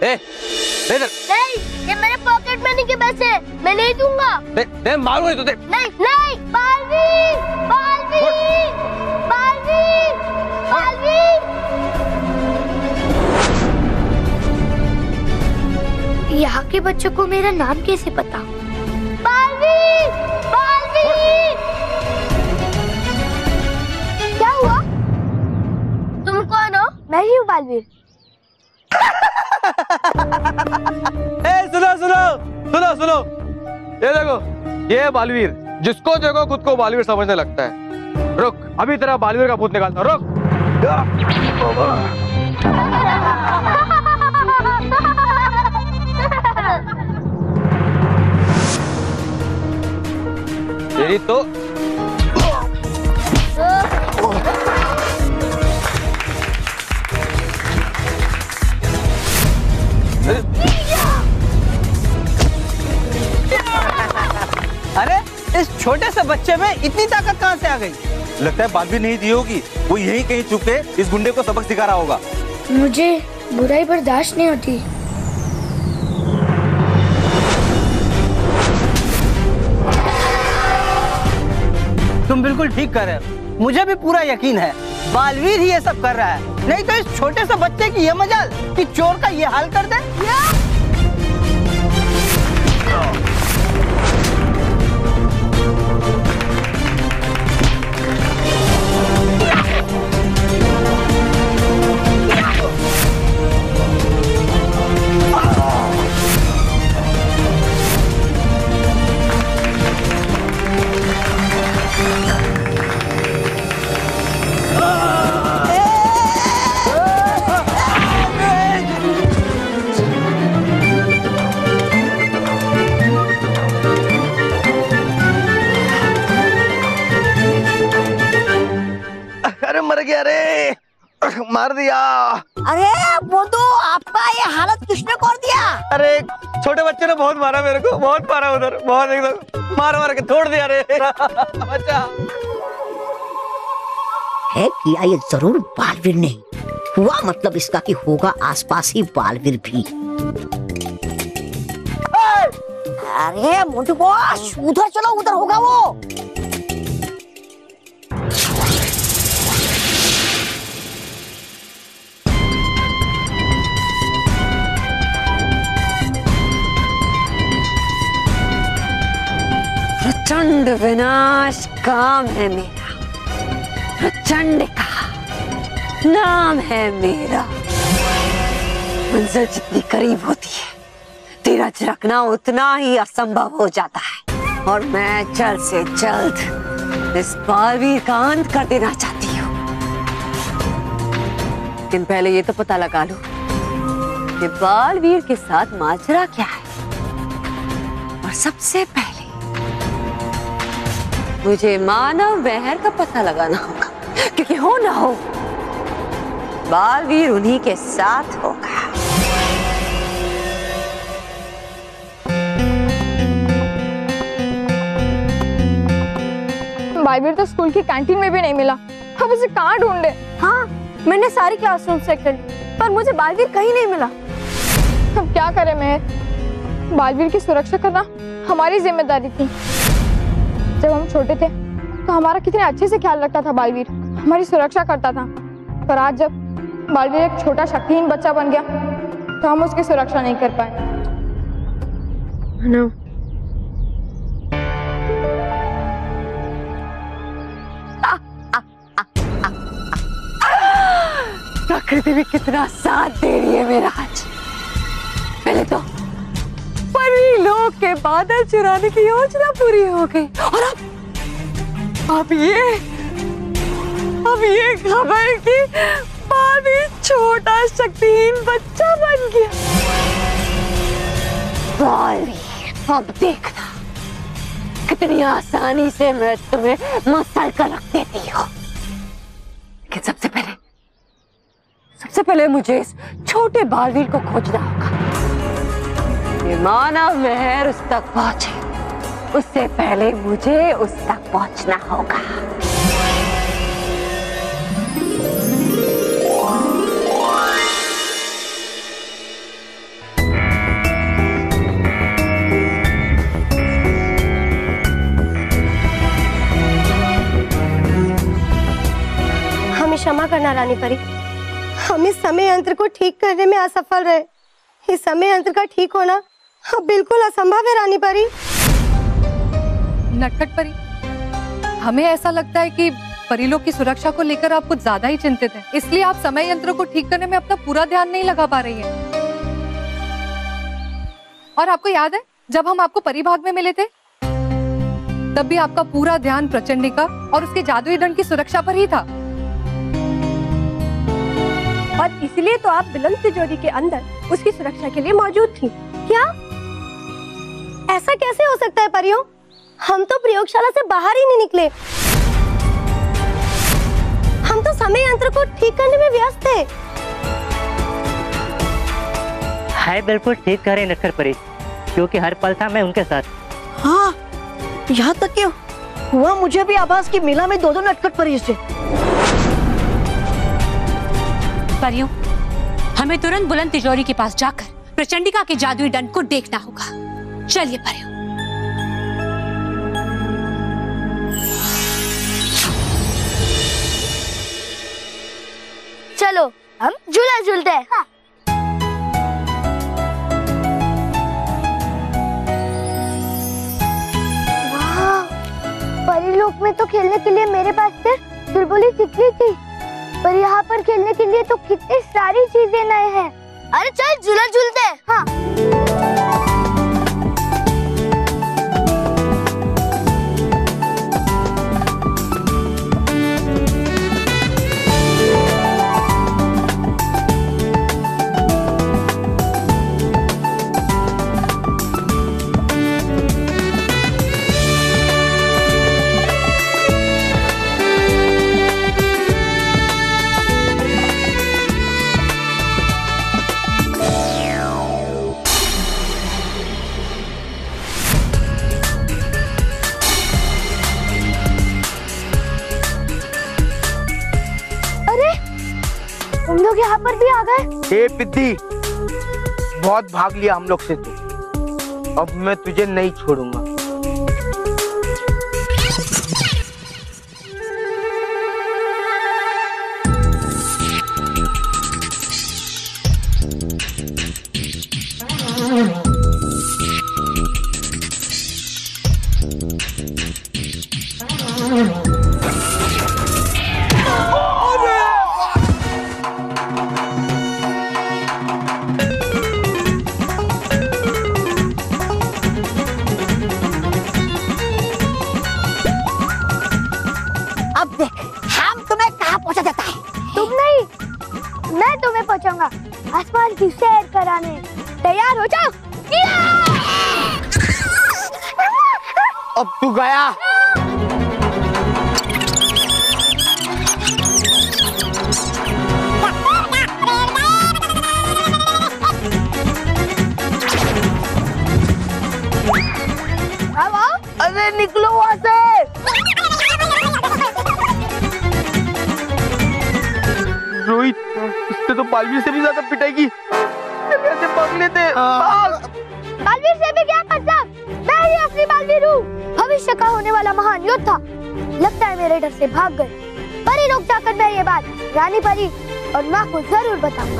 दे इधर। नहीं, ये मेरे पॉकेट मनी के पैसे हैं, मैं नहीं दूंगा। दे मारूंगा तो दे। नहीं नहीं, बालवीर, बालवीर, बालवीर, बालवीर। यहाँ के बच्चों को मेरा नाम कैसे पता? बालवीर, बालवीर। क्या हुआ? तुम कौन हो? मैं ही हूँ बालवीर। सुनो सुनो सुनो सुनो, ये देखो, ये है बालवीर। जिसको देखो खुद को बालवीर समझने लगता है। रुक, अभी तेरा बालवीर का भूत निकालता हूं, रुक। तेरी तो अरे इस छोटे से बच्चे में इतनी ताकत कहाँ से आ गई? लगता है बालवीर नहीं दी होगी, वो यहीं कहीं छुप के इस गुंडे को सबक सिखा रहा होगा। मुझे बुराई बर्दाश्त नहीं होती। तुम बिल्कुल ठीक कर रहे हो, मुझे भी पूरा यकीन है बालवीर ही ये सब कर रहा है, नहीं तो इस छोटे से बच्चे की ये मजाल कि चोर का ये हाल कर दे। मर गया रे, मार दिया। अरे मोटू, आपका ये हालत किसने कर दिया? अरे छोटे बच्चे ने बहुत मारा मेरे को, बहुत मारा उधर, बहुत एकदम मार मार के तोड़ दिया रे। बच्चा है किया ये जरूर बालवीर ने हुआ, मतलब इसका कि होगा आसपास ही बालवीर भी। अरे मोटू बॉस, उधर चलो, उधर होगा वो। प्रचंड विनाश काम है मेरा, प्रचंड का नाम है मेरा। मंजिल जितनी करीब होती है, तेरा झिड़कना उतना ही असंभव हो जाता है, और मैं जल्द से जल्द इस बालवीर का अंत कर देना चाहती हूँ। लेकिन पहले ये तो पता लगा लो कि बालवीर के साथ माजरा क्या है, और सबसे पहले मुझे मानव महर का पता लगाना होगा, क्योंकि हो ना हो बालवीर उन्हीं के साथ होगा। बालवीर तो स्कूल की कैंटीन में भी नहीं मिला, अब उसे कहाँ ढूंढे? हाँ, मैंने सारी क्लासरूम चेक करी, पर मुझे बालवीर कहीं नहीं मिला। अब क्या करें महर? बालवीर की सुरक्षा करना हमारी जिम्मेदारी थी। जब हम छोटे थे तो हमारा कितने अच्छे से ख्याल रखता था बालवीर, हमारी सुरक्षा करता था, पर आज जब बालवीर एक छोटा शक्तिहीन बच्चा बन गया तो हम उसकी सुरक्षा नहीं कर पाए। प्रकृति भी कितना साथ दे रही है मेरा आज। पहले तो परी लोग के बादल चुराने की योजना पूरी हो गई, और अब ये खबर कि बालवीर छोटा शक्तिहीन बच्चा बन गया। बालवीर, अब देखना कितनी आसानी से मैं तुम्हें मसल कर रख देती हूँ। लेकिन सबसे पहले मुझे इस छोटे बालवीर को खोजना होगा। ये मानव महर उस तक पहुंचे, उससे पहले मुझे उस तक पहुंचना होगा। हमें क्षमा करना रानी परी। हम इस समय यंत्र को ठीक करने में असफल रहे। इस समय यंत्र का ठीक होना अब बिल्कुल असंभव है रानी परी। नटखट परी, हमें ऐसा लगता है कि परिलोक की सुरक्षा को लेकर आप कुछ ज्यादा ही चिंतित हैं, इसलिए आप समय यंत्र को ठीक करने में अपना पूरा ध्यान नहीं लगा पा रही हैं। और आपको याद है जब हम आपको परिभाग में मिले थे तब भी आपका पूरा ध्यान प्रचंडिका और उसके जादुई दंड की सुरक्षा पर ही था। और इसलिए तो आप बुलंद तिजोरी के अंदर उसकी सुरक्षा के लिए मौजूद थी। क्या ऐसा कैसे हो सकता है परियों? हम तो प्रयोगशाला से बाहर ही नहीं निकले। हम तो समय यंत्र को ठीक करने में व्यस्त थे। है बिल्कुल ठीक करे नटखट परी, क्योंकि हर पल था मैं उनके साथ। हाँ, यहाँ तक कि हुआ मुझे भी आभास की मिला में दो नटखट परी से। परियों, हमें तुरंत बुलंद तिजोरी के पास जाकर प्रचंडिका के जादुई दंड को देखना होगा। चलिए परियों। चलो हम झूला झूलते हैं। हाँ। परिलोक में तो खेलने के लिए मेरे पास सिर्फ चुलबुली तितली थी, पर यहाँ पर खेलने के लिए तो कितनी सारी चीजें नए हैं। अरे चल झूला झूलते हैं। हाँ। तुम लोग यहाँ पर भी आ गए? ए पिद्दी, बहुत भाग लिया हम लोग से तू, अब मैं तुझे नहीं छोड़ूंगा। पहुंचाऊंगा आसमान की सैर कराने। तैयार हो जाओ। अब तू गया। अब आओ। अरे निकलो वहां से। रोहित, इससे तो बालवीर से भी ज्यादा पिटाएगी। कैसे पकड़ लेते? बालवीर से भी क्या मतलब? मैं ही असली बालवीर हूँ, भविष्य का होने वाला महान योद्धा। लगता है मेरे डर से भाग गए। परी रुक जाकर मैं ये बात रानी परी और माँ को जरूर बताऊंगा।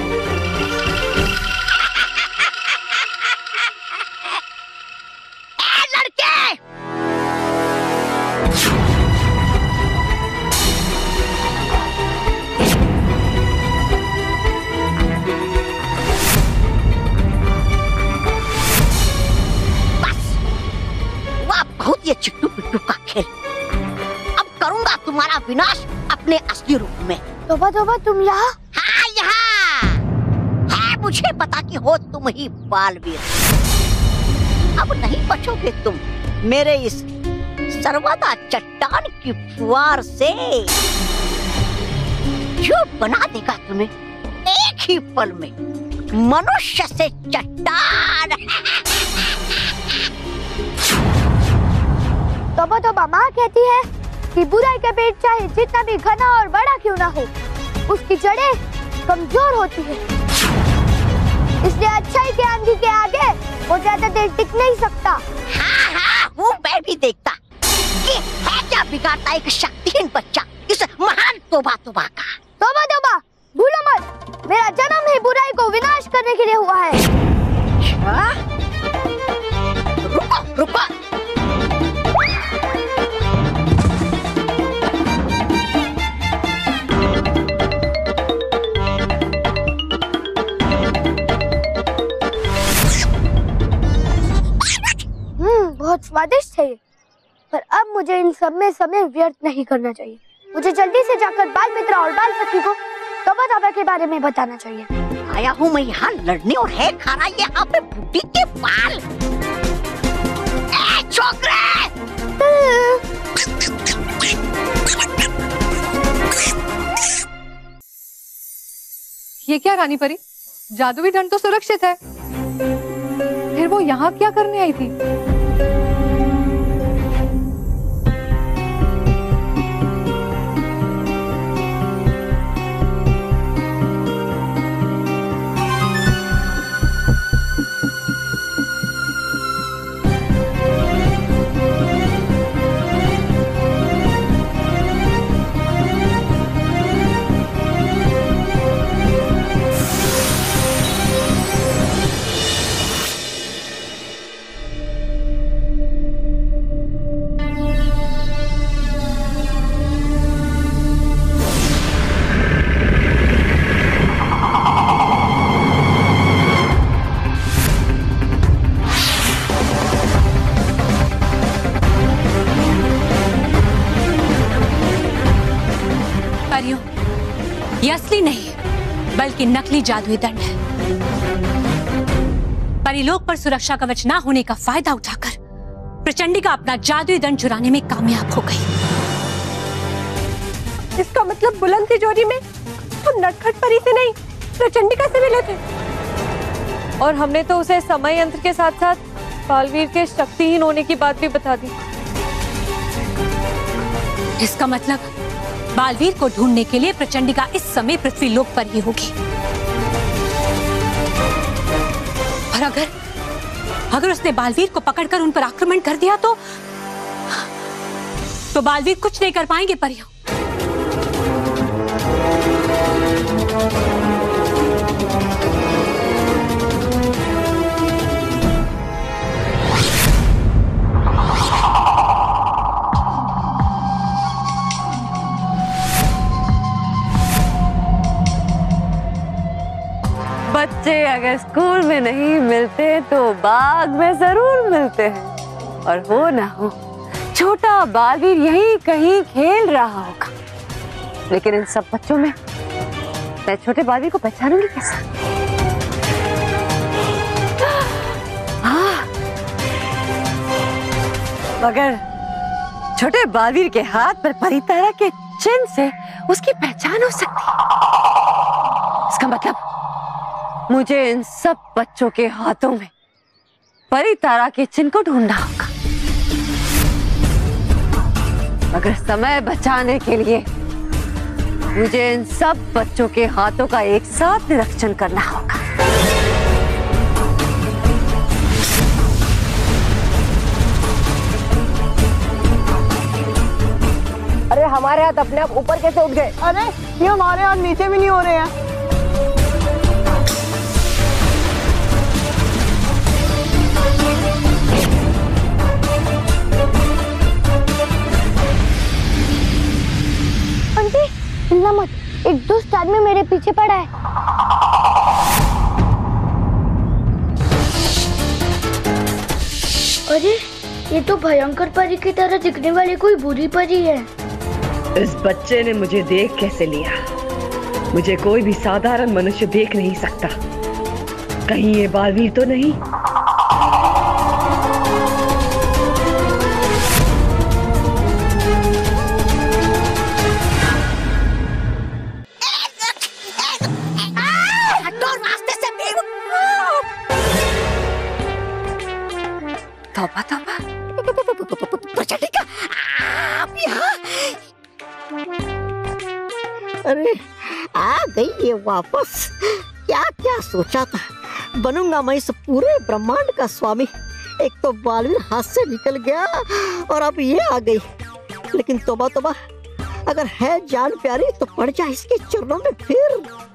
ये चिट्टू पिट्टू का खेल। अब करूंगा तुम्हारा विनाश अपने असली रूप में। तोबा तोबा, तुम यहाँ? हाँ, यहाँ है। मुझे पता कि हो तुम ही बालवीर। अब नहीं बचोगे तुम मेरे इस सर्वदा चट्टान की फुहार से, जो बना देगा तुम्हें एक ही पल में मनुष्य से चट्टान। तोबा तोबा, माँ कहती है कि बुराई का पेट चाहे जितना भी घना और बड़ा क्यों ना हो, उसकी जड़ें कमजोर होती है। इसलिए अच्छाई के आंधी के आगे वो ज्यादा देर टिक नहीं सकता। हाँ हाँ, वो मैं भी देखता कि है क्या बिगाड़ता एक शक्तिहीन बच्चा इस महान तोबा तोबा का। तौबा तौबा, भूलो मत, मेरा जन्म ही बुराई को विनाश करने के लिए हुआ है। हाँ? रुको रुको, बहुत स्वादिष्ट है, पर अब मुझे इन सब में समय व्यर्थ नहीं करना चाहिए। मुझे जल्दी से जाकर बाल मित्रा और बाल सखी को तौबा तौबा के बारे में बताना चाहिए। आया हूँ मैं यहाँ लड़ने और है खाना यहाँ पे बुढ़ी के बाल। ए छोकरे! ये क्या रानी परी, जादुई दंड तो सुरक्षित है, फिर वो यहाँ क्या करने आई थी? ये असली नहीं बल्कि नकली जादुई दंड है। परिलोक पर सुरक्षा कवच ना होने का फायदा उठाकर प्रचंडिका अपना जादुई दंड चुराने में कामयाब हो गई। इसका मतलब बुलंद तिजोरी में हम नटखट परी से नहीं, प्रचंडिका से मिले थे। और हमने तो उसे समय यंत्र के साथ साथ बालवीर के शक्तिहीन होने की बात भी बता दी। इसका मतलब बालवीर को ढूंढने के लिए प्रचंडिका इस समय पृथ्वीलोक पर ही होगी। और अगर उसने बालवीर को पकड़कर उन पर आक्रमण कर दिया तो बालवीर कुछ नहीं कर पाएंगे परियों। बच्चे अगर स्कूल में नहीं मिलते तो बाग में जरूर मिलते हैं, और हो ना हो छोटा बालवीर यहीं कहीं खेल रहा होगा। लेकिन इन सब बच्चों में मैं छोटे बालवीर को पहचानूंगी कैसे? हाँ, मगर छोटे बालवीर के हाथ पर परितारा के चिन्ह से उसकी पहचान हो सकती है। इसका मतलब मुझे इन सब बच्चों के हाथों में परितारा के चिन्ह को ढूंढना होगा। मगर समय बचाने के लिए मुझे इन सब बच्चों के हाथों का एक साथ निरीक्षण करना होगा। अरे हमारे हाथ अपने आप ऊपर कैसे उठ गए? अरे ये हमारे हाथ नीचे भी नहीं हो रहे हैं। चिल्ला मत, एक दुष्ट आदमी मेरे पीछे पड़ा है। अरे ये तो भयंकर परी की तरह दिखने वाली कोई बुरी परी है। इस बच्चे ने मुझे देख कैसे लिया? मुझे कोई भी साधारण मनुष्य देख नहीं सकता। कहीं ये बालवीर तो नहीं? तौबा तौबा, प्रचंडिका आप यहाँ? अरे आ गई ये वापस। क्या क्या सोचा था, बनूंगा मैं इस पूरे ब्रह्मांड का स्वामी। एक तो बालवीर हाथ से निकल गया और अब ये आ गई। लेकिन तौबा तौबा, अगर है जान प्यारी तो पड़ जा इसके चरणों में फिर।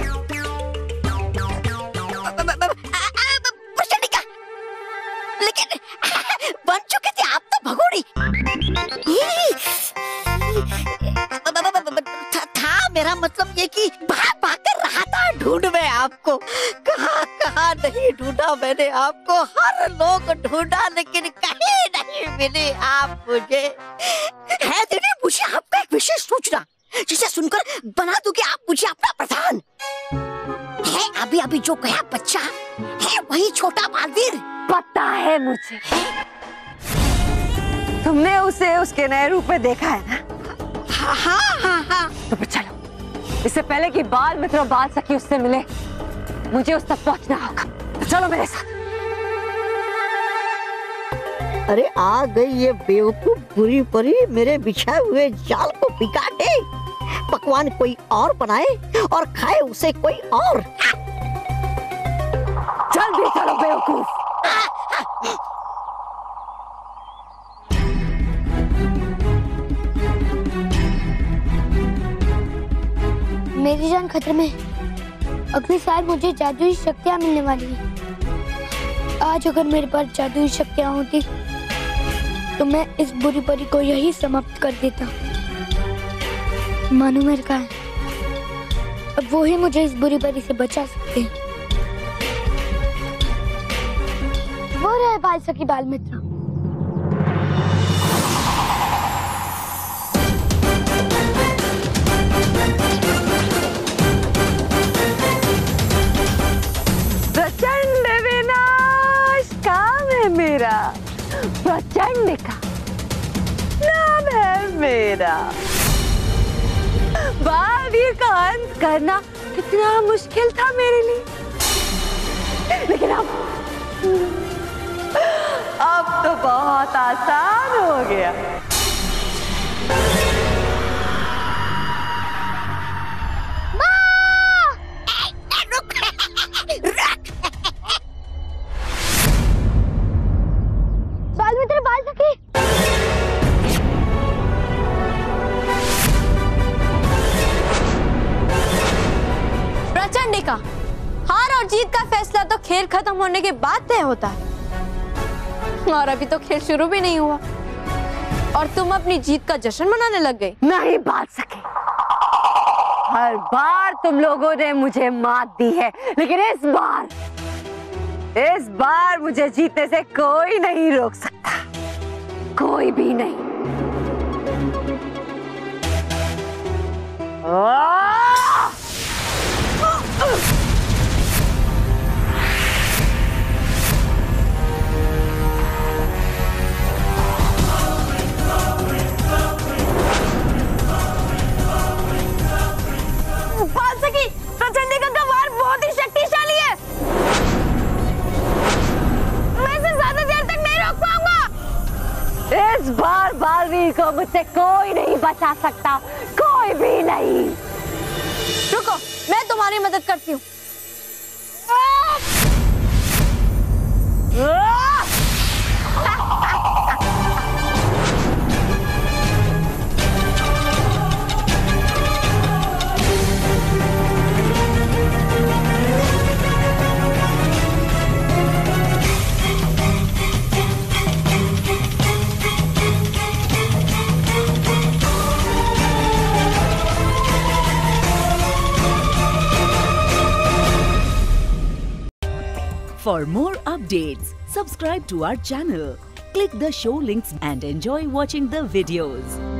लेकिन बन चुके थे आप तो भगोड़ी। था मेरा मतलब ये कि पाकर रहा था ढूंढ में आपको। कहाँ कहाँ नहीं ढूंढा मैंने आपको, हर लोग ढूंढा लेकिन कहीं नहीं मिले आप मुझे। है दीदी मुझे आपका एक विशेष सूचना जिसे सुनकर बना दूं कि आप मुझे अपना प्रधान। है अभी अभी जो गया बच्चा है वही छोटा बालवीर। पता है मुझे, तुमने उसे उसके नए रूप में देखा है ना? हाँ। तो फिर चलो, इससे पहले कि बाल मित्र और बाल सखी उससे मिले, मुझे उस तक पहुंचना होगा। तो चलो मेरे साथ। अरे आ गई ये बेवकूफ बुरी परी, मेरे बिछाए हुए जाल को बिगाड़े। पकवान कोई और बनाए और खाए उसे कोई और। जल्दी चलो बेवकूफ। मेरी जान खतरे में। अगले साल मुझे जादुई शक्तियाँ मिलने वाली हैं। आज अगर मेरे पास जादुई शक्तियाँ होती तो मैं इस बुरी परी को यही समाप्त कर देता। मानो मेरे का है, अब वो ही मुझे इस बुरी परी से बचा सकते हैं। वो रहे बाल सखी बाल मित्र। प्रचंड विनाश काम है मेरा, प्रचंड का नाम है मेरा। बालवीर का अंत करना कितना मुश्किल था मेरे लिए, लेकिन अब तो बहुत आसान हो गया। बाल मित्र बाल सखी। प्रचंड का हार और जीत का फैसला तो खेल खत्म होने के बाद तय होता है, और अभी तो खेल शुरू भी नहीं हुआ और तुम अपनी जीत का जश्न मनाने लग गई। नहीं बात सके, हर बार तुम लोगों ने मुझे मात दी है, लेकिन इस बार मुझे जीतने से कोई नहीं रोक सकता, कोई भी नहीं। बाल सखी, प्रचंड का गवार बहुत ही शक्तिशाली है, मैं इसे ज्यादा देर तक नहीं रोक पाऊंगा। इस बार बालवीर को मुझसे कोई नहीं बचा सकता, कोई भी नहीं। रुको, मैं तुम्हारी मदद करती हूँ। For more updates, subscribe to our channel, click the show links and enjoy watching the videos.